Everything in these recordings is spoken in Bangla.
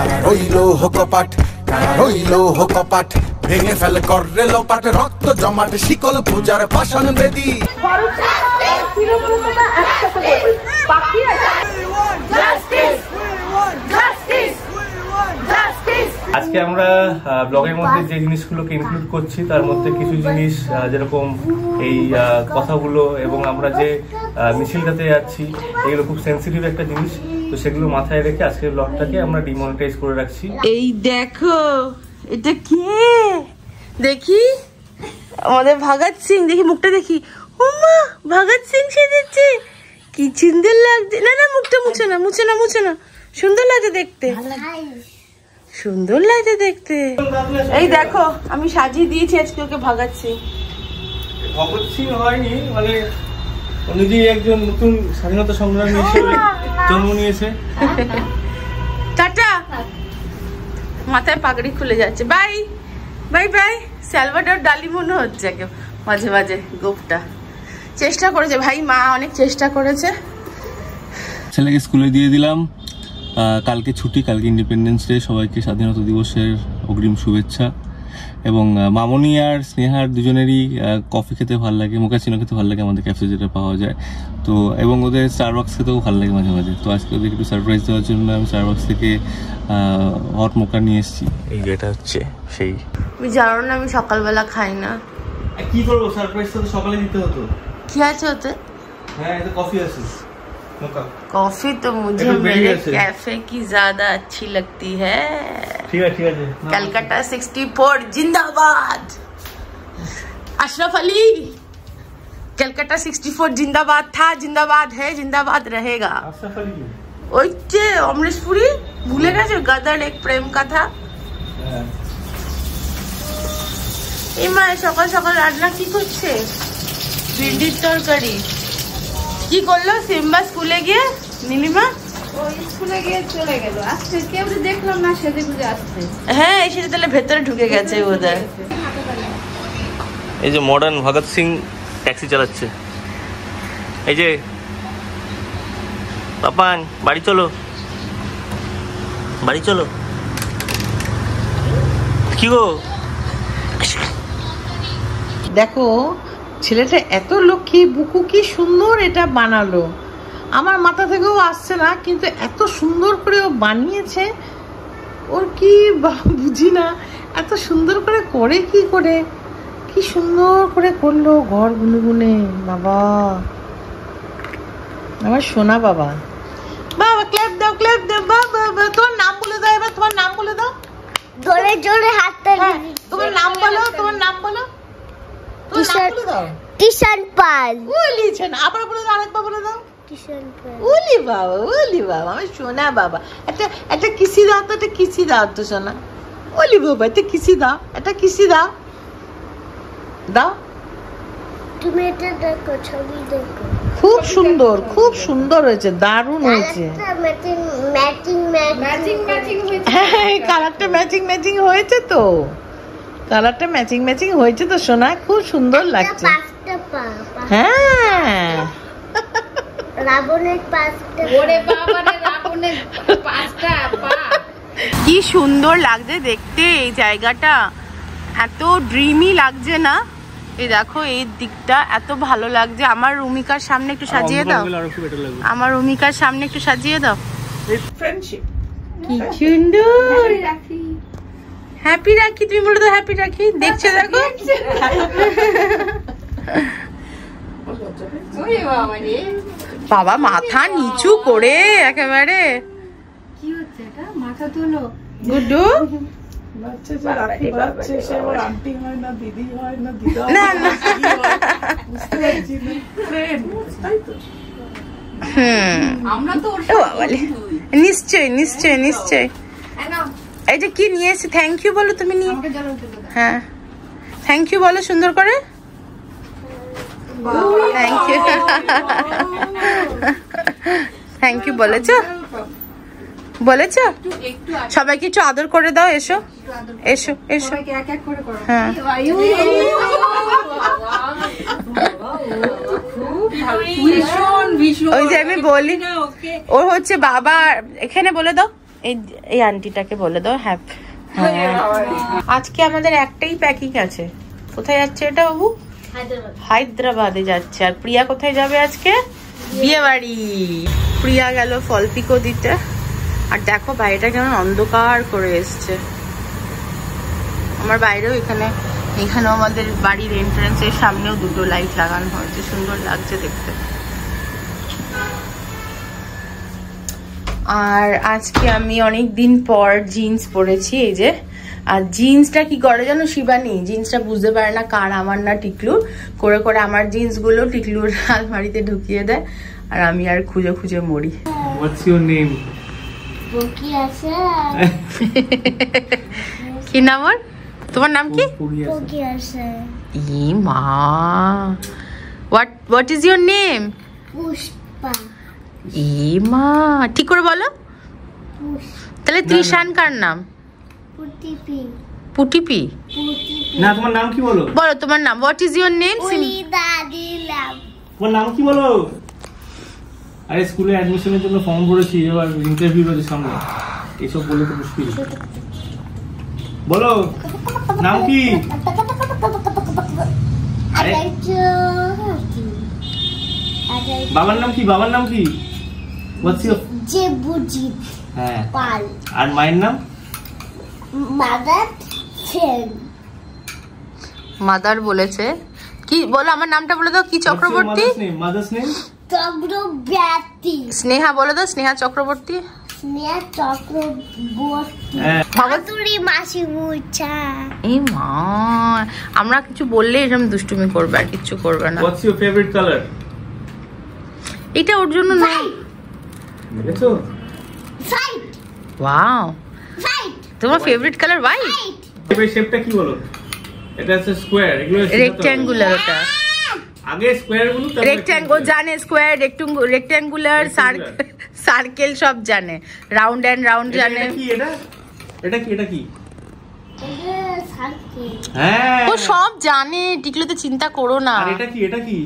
কারা রইল হোকপাট, কারা রইল হোকপাট, ভেঙে ফেলে করে লোপাট, রক্ত জমাট শিকল পূজার পাষাণ বেদী। আজকে আমরা ব্লগের মধ্যে যে জিনিসগুলোকে ইনক্লুড করছি তার মধ্যে কিছু জিনিস যেরকম এই কথাগুলো এবং আমরা যে মিছিলটাতে যাচ্ছি এগুলো খুব সেন্সিটিভ একটা জিনিস, তো সেগুলো মাথায় রেখে আজকের ব্লগটাকে আমরা ডিমনিটাইজ করে রাখছি। এই দেখো এটা কে, দেখি আমাদের ভগৎ সিং, দেখি মুখটা দেখি, ওমা ভগৎ সিং সেজেছে, কি সুন্দর লাগছে। না না মুখটা মুছে না, মুছে না, মুছে না, সুন্দর লাগছে দেখতে, সুন্দর লাগছে দেখতে। এই দেখো আমি সাজিয়ে দিয়েছি আজকে ওকে ভগৎ সিং। ভগৎ সিং হয়নি, মানে নিজেই একজন নতুন স্বাধীনতা সংগ্রামী হিসেবে জন্ম নিয়েছে। টাটা, মাথায় পাগড়ি খুলে যাচ্ছে। Bye bye bye. স্যালভাডর ডালি মনে হচ্ছে মাঝে মাঝে। গোপটা চেষ্টা করেছে ভাই, মা অনেক চেষ্টা করেছে। ছেলেকে স্কুলে দিয়ে দিলাম, কালকে ছুটি, কালকে ইন্ডিপেন্ডেন্স ডে, সবাইকে স্বাধীনতা দিবসের অগ্রিম শুভেচ্ছা। এবং মামনি আর স্নেহার দুজনেরই কফি খেতে ভালো লাগে, মোকাচিনো খেতে ভালো লাগে আমাদের ক্যাফে যেটা পাওয়া যায়, তো এবং ওদের স্টারবাক্স খেতেও ভালো লাগে মাঝে মাঝে। তো আজকে ওদের একটু সারপ্রাইজ দেওয়ার জন্য আমি স্টারবাক্স থেকে হট মোকা নিয়ে এসেছি। এই যেটা হচ্ছে সেই, তুমি জানো না আমি সকালবেলা খাই না। কি করবো, সারপ্রাইজ তো সকালে দিতে হতো। কি আছে ওতে? হ্যাঁ এটা কফি আছে। कॉफी तो मुझे मेरे कैफे की ज्यादा अच्छी लगती है। ठीक है ठीक है। कलकत्ता 64 जिंदाबाद। अशरफ अली, कलकत्ता 64 जिंदाबाद था, जिंदाबाद है, जिंदाबाद रहेगा। अशरफ अली ওই যে অমরেশপুরি ভুলে গেছো, গদর এক প্রেম কথা। এই মা সকাল সকাল রান্না কি করছে? ভিন্ডির তরকারি। কি করলো সিম্বা স্কুলে গিয়ে? নীলিমা ও স্কুলে গিয়ে চলে গেল, আজকে কেউ দেখলাম না, সেজে গুজে আসছে। হ্যাঁ এসে তাহলে ভেতরে ঢুকে গেছে বোধহয়। এই যে মডার্ন ভগৎ সিং ট্যাক্সি চালাচ্ছে। এই যে পাপান বাড়ি চলো, বাড়ি চলো। কি গো দেখো ছেলেটা এত লক্ষ্মী, বুকু কি সুন্দর এটা বানালো, আমার মাথা থেকেও আসছে না, কিন্তু এত সুন্দর করে ও বানিয়েছে। ওর কি বুঝি না, এত সুন্দর করে করে কি করে, কি সুন্দর করে করলো ঘর গুনে গুনে। বাবা আমার সোনা বাবা, বাবা ক্ল্যাপ দাও, ক্ল্যাপ দাও। বাবা তোমার নাম বলে দাও, এবার তোমার নাম বলে দাও, জোরে জোরে হাতটা তোমার নাম বলো, তোমার নাম বলো, কিষান পাল। বলিছেন আবার বলে দাও, আরেকবার বলে দাও। কিষান পাল। ওলি বাবা, ওলি বাবা আমার সোনা বাবা। একটা কিসি দাও তো, একটা কিসি দাও তো সোনা। ওলি বাবা একটা কিসি দাও, একটা কিসি দাও, দাও। তুমি এটা দেখো, ছবি দেখো, খুব সুন্দর, খুব সুন্দর হয়েছে, দারুণ হয়েছে। ম্যাচিং ম্যাচিং ম্যাচিং ম্যাচিং হয়েছে। হ্যাঁ কালারটা ম্যাচিং ম্যাচিং হয়েছে তো, কালারটা ম্যাচিং ম্যাচিং হয়েছে তো সোনা, খুব সুন্দর লাগছে। হ্যাঁ রাবণের পাঁচটা, ওরে বাবা রে, রাবণের পাঁচটা পা। কি সুন্দর লাগছে দেখতে এই জায়গাটা, এত ড্রিমি লাগছে না? এই দেখো এই দিকটা এত ভালো লাগছে। আমার রুমিকার সামনে একটু সাজিয়ে দাও, আমার রুমিকার সামনে একটু সাজিয়ে দাও। ফ্রেন্ডশিপ কি সুন্দর। হ্যাপি রাখি, তুমি বলে তো হ্যাপি রাখি। দেখছো দেখো বাবা মাথা নিচু করে একেবারে। কি হচ্ছে এটা? মাথা তোলো গুড্ডু। নিশ্চয় নিশ্চয় নিশ্চয়। এই যে কি নিয়ে এসে থ্যাংক ইউ বলো তুমি। নিয়ে হ্যাঁ থ্যাংক ইউ বলো সুন্দর করে। থ্যাংক ইউ, থ্যাংক ইউ বলেছ, বলেছ। সবাইকে একটু আদর করে দাও। এসো এসো এসো। হ্যাঁ ওই যে আমি বলি, ও হচ্ছে বাবা। এখানে বলে দাও, এই আন্টিটাকে বলে দাও হ্যাঁ। আজকে আমাদের একটাই প্যাকিং আছে। কোথায় যাচ্ছে এটা বাবু? হায়দ্রাবাদে যাচ্ছে। আর প্রিয়া কোথায় যাবে আজকে? বিয়ে বাড়ি। প্রিয়া গেল ফল পিকো দিতে। আর দেখো বাইরেটা কেমন অন্ধকার করে এসছে। আমার বাইরেও এখানেও আমাদের বাড়ির এন্ট্রান্সের সামনেও দুটো লাইট লাগানো হয়েছে, সুন্দর লাগছে দেখতে। আর আজকে আমি অনেক দিন পর জিন্স পরেছি, এই যে। আর জিন্সটা কি করে জানো শিবানী? জিন্সটা বুঝতে পারে না কার, আমার না টিকলুর। করে করে আমার জিন্স গুলো টিকলুর আলমারিতে ঢুকিয়ে দেয়, আর আমি আর খুঁজে খুঁজে মরি। What's your name? কি নাম ওর? তোমার নাম কি? ই মা, what is your name? Pushpa. ই মা, ঠিক করে বলো। তাহলে ত্রিশান কার নাম? পুটিপি। পুটিপি? না, তোমার নাম কি বলো? বলো তোমার নাম। What is your name? তোমার নাম কি বলো? আরে স্কুলে অ্যাডমিশনের জন্য ফর্ম ভরেছি, এবার ইন্টারভিউ আছে সামনে, এসব বলে তো মুশকিল। বলো নাম কি? বাবার নাম কি? বাবার নাম কি? What's your? জেবুজিৎ হ্যাঁ। পাল। আর মায়ের নাম? মাদার সেন। মাদার বলেছে কি? বলো আমার নামটা বলে দাও। কি চক্রবর্তী? Mother's name? চক্রবর্তী। স্নেহা বলে দাও। স্নেহা চক্রবর্তী। স্নেহা চক্রবর্তী। ভগতুরি মাসি বুঝা। এই মা, আমরা কিছু বললে এরকম দুষ্টুমি করবে, আর কিছু করবে না। What's your favorite color? এটা ওর জন্য নয়। দেখেছো? ফাইট। Wow, fight. তোমার ফেভারিট কালার হোয়াইট। এই শেপটা কি বলো? এটা হচ্ছে স্কয়ার, এগুলো রেক্ট্যাঙ্গুলার। ওটা আগে স্কয়ার বলো, তারপর রেক্ট্যাঙ্গল জানে, স্কয়ার, রেক্ট্যাঙ্গুলার, সার্কেল সব জানে, রাউন্ড এন্ড রাউন্ড জানে। এটা কি? এটা কি? এটা কি? সার্কেল। হ্যাঁ, ও সব জানে, টিকলুতে চিন্তা করো না। আর এটা কি? এটা কি?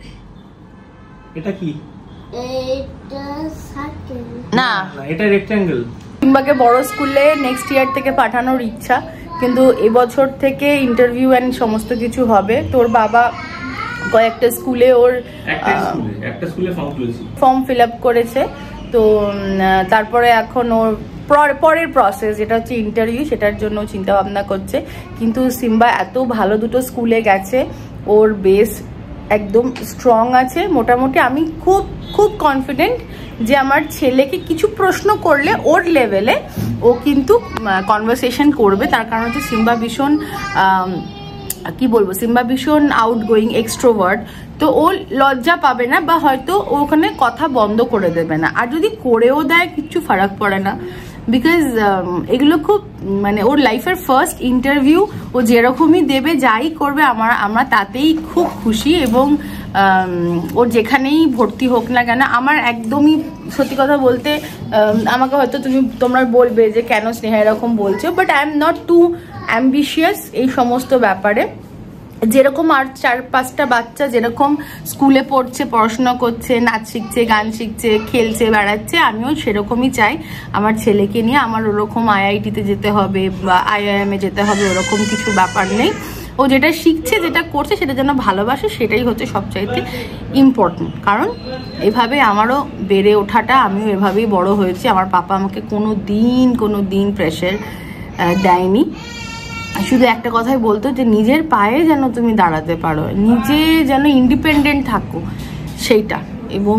এটা কি? এটা সার্কেল না, এটা রেক্ট্যাঙ্গেল। সিম্বাকে বড় স্কুলে নেক্সট ইয়ার থেকে পাঠানোর ইচ্ছা, কিন্তু এবছর থেকে ইন্টারভিউ এন্ড সমস্ত কিছু হবে। তোর বাবা কয়েকটা স্কুলে ওর একটা স্কুলে ফর্ম ফিল আপ করেছে, তো তারপরে এখন ওর পরের প্রসেস যেটা হচ্ছে ইন্টারভিউ, সেটার জন্য চিন্তা ভাবনা করছে। কিন্তু সিম্বা এত ভালো দুটো স্কুলে গেছে, ওর বেস একদম স্ট্রং আছে মোটামুটি। আমি খুব খুব কনফিডেন্ট যে আমার ছেলেকে কিছু প্রশ্ন করলে ওর লেভেলে ও কিন্তু কনভারসেশন করবে। তার কারণ হচ্ছে সিম্বা ভীষণ কি বলবো, সিম্বা ভীষণ আউটগোয়িং, এক্সট্রোভার্ট। তো ও লজ্জা পাবে না, বা হয়তো ওখানে কথা বন্ধ করে দেবে না। আর যদি করেও দেয় কিচ্ছু ফারাক পড়ে না, বিকজ এগুলো খুব মানে ওর লাইফের ফার্স্ট ইন্টারভিউ। ও যেরকমই দেবে, যাই করবে, আমরা তাতেই খুব খুশি। এবং ওর যেখানেই ভর্তি হোক না কেন, আমার একদমই সত্যি কথা বলতে, আমাকে হয়তো তোমরা বলবে যে কেন স্নেহা এরকম বলছো, but I am not too ambitious এই সমস্ত ব্যাপারে। যেরকম আর 4-5টা বাচ্চা যেরকম স্কুলে পড়ছে, পড়াশোনা করছে, নাচ শিখছে, গান শিখছে, খেলছে, বেড়াচ্ছে, আমিও সেরকমই চাই আমার ছেলেকে নিয়ে। আমার ওরকম IIT-তে যেতে হবে বা IIM-এ যেতে হবে ওরকম কিছু ব্যাপার নেই। ও যেটা শিখছে, যেটা করছে, সেটা যেন ভালোবাসে, সেটাই হচ্ছে সবচাইতে ইম্পর্টেন্ট। কারণ এভাবে আমারও বেড়ে ওঠাটা, আমিও এভাবেই বড় হয়েছি। আমার পাপা আমাকে কোনো দিন প্রেশার দেয়নি। শুধু একটা কথাই বলতো যে নিজের পায়ে যেন তুমি দাঁড়াতে পারো, নিজে যেন ইন্ডিপেন্ডেন্ট থাকো, সেইটা। এবং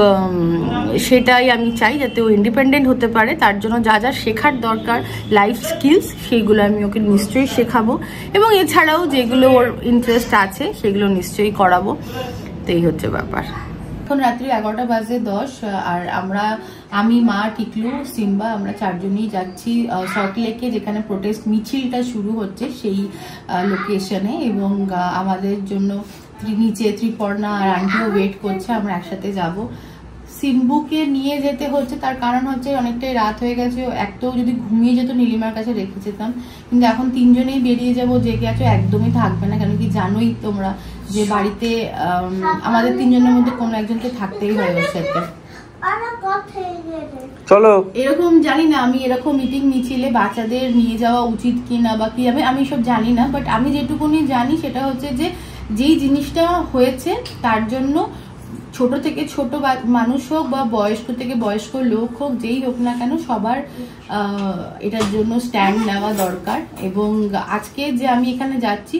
সেটাই আমি চাই, যাতে ও ইন্ডিপেন্ডেন্ট হতে পারে। তার জন্য যা যা শেখার দরকার, লাইফ স্কিলস, সেইগুলো আমি ওকে নিশ্চয়ই শেখাবো। এবং এছাড়াও যেগুলো ওর ইন্টারেস্ট আছে সেগুলো নিশ্চয়ই করাবো। তো এই হচ্ছে ব্যাপার। এখন রাত্রি 11টা বাজে 10, আর আমি, মা, টিকলু, সিম্বা, আমরা 4জনই যাচ্ছি সল্টলেকে, যেখানে প্রোটেস্ট মিছিলটা শুরু হচ্ছে সেই লোকেশনে। এবং আমাদের জন্য নিচে ত্রিপর্ণা আর আন্টিও ওয়েট করছে, আমরা একসাথে যাব। সিম্বুকে নিয়ে যেতে হচ্ছে, তার কারণ হচ্ছে অনেকটাই রাত হয়ে গেছে। একটাও যদি ঘুমিয়ে যেত নীলিমার কাছে রেখে যেতাম, কিন্তু এখন 3জনেই বেরিয়ে যাবো। জেগে আছো, একদমই থাকবে না, কেন কি জানোই তোমরা যে বাড়িতে আমাদের 3জনের মধ্যে কোনো একজনকে থাকতেই হয় ওর সাথে। চলো। এরকম জানি না আমি এরকম মিটিং মিছিলে বাচ্চাদের নিয়ে যাওয়া উচিত কিনা বা কি আমি সব জানি না, বাট আমি যেটুকুনি জানি সেটা হচ্ছে যে যেই জিনিসটা হয়েছে তার জন্য ছোট থেকে ছোট মানুষ হোক বা বয়স্ক থেকে বয়স্ক লোক হোক, যেই হোক না কেন সবার এটার জন্য স্ট্যান্ড নেওয়া দরকার। এবং আজকে যে আমি এখানে যাচ্ছি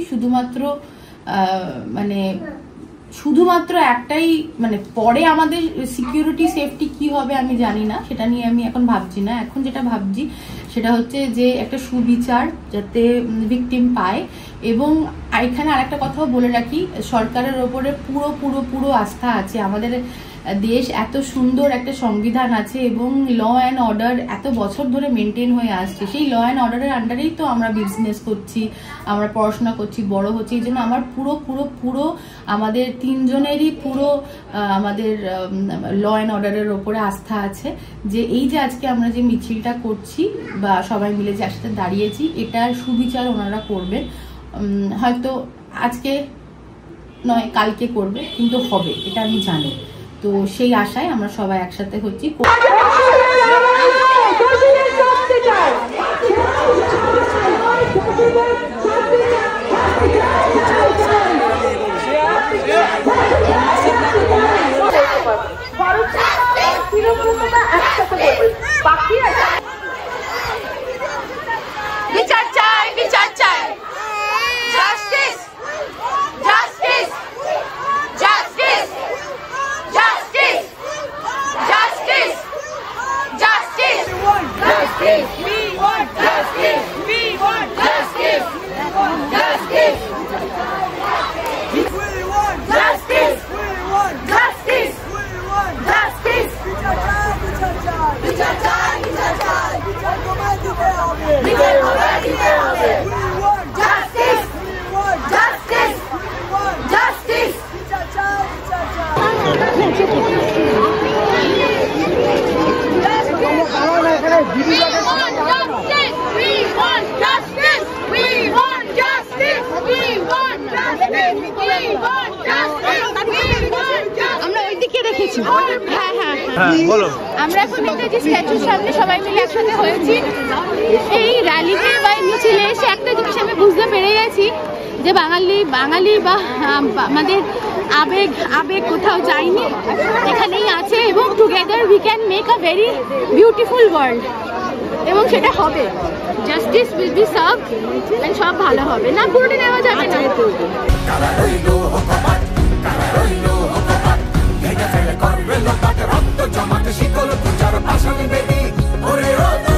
শুধুমাত্র একটাই, মানে পরে আমাদের সিকিউরিটি সেফটি কি হবে আমি জানি না, সেটা নিয়ে আমি এখন ভাবছি না। এখন যেটা ভাবছি সেটা হচ্ছে যে একটা সুবিচার যাতে ভিকটিম পায়। এবং এখানে আরেকটা কথাও বলে রাখি, সরকারের ওপরে পুরো পুরো পুরো আস্থা আছে। আমাদের দেশ এত সুন্দর একটা সংবিধান আছে এবং ল অ্যান্ড অর্ডার এত বছর ধরে মেনটেন হয়ে আসছে। সেই ল অ্যান্ড অর্ডারের আন্ডারেই তো আমরা বিজনেস করছি, আমরা পড়াশোনা করছি, বড় হচ্ছি। এই জন্য আমার পুরো পুরো পুরো আমাদের তিনজনেরই পুরো আমাদের ল অ্যান্ড অর্ডারের ওপরে আস্থা আছে যে এই যে আজকে আমরা যে মিছিলটা করছি বা সবাই মিলে যে একসাথে দাঁড়িয়েছি, এটার সুবিচার ওনারা করবেন। হয়তো আজকে নয় কালকে করবে, কিন্তু হবে, এটা আমি জানি। তো সেই আশায় আমরা সবাই একসাথে হচ্ছি। বিচার চাই, বিচার চাই, justice, justice, justice, justice, justice, justice, justice, we want justice, we want justice, justice, we want justice, we want justice, we want justice, বিচার চাই, বিচার চাই, বিচার চাই, বিচার চাই, বিচার তোমায় দিতে হবে, বিচার তোমায় দিতে হবে, we want justice, we want justice, we want justice, বিচার চাই, বিচার চাই। আমরা ওইদিকে রেখেছি। হ্যাঁ হ্যাঁ বলো। আমরা এখন নেতাজি স্ট্যাচুর সামনে সবাই মিলে একসাথে হয়েছি। এই র্যালিতে বা মিছিলে এসে একটা জিনিস আমি বুঝতে পেরে গেছি যে বাঙালি বা আমাদের আবেগ কোথাও যায়নি, এখানেই আছে। এবং together we can make a very beautiful world, এবং সেটা হবে। Justice will be served and সব ভালো হবে। না পুরোটা নেওয়া যাবে না। রক্ত জমাতে শিকল পূজার পাশানি বেদি ওরে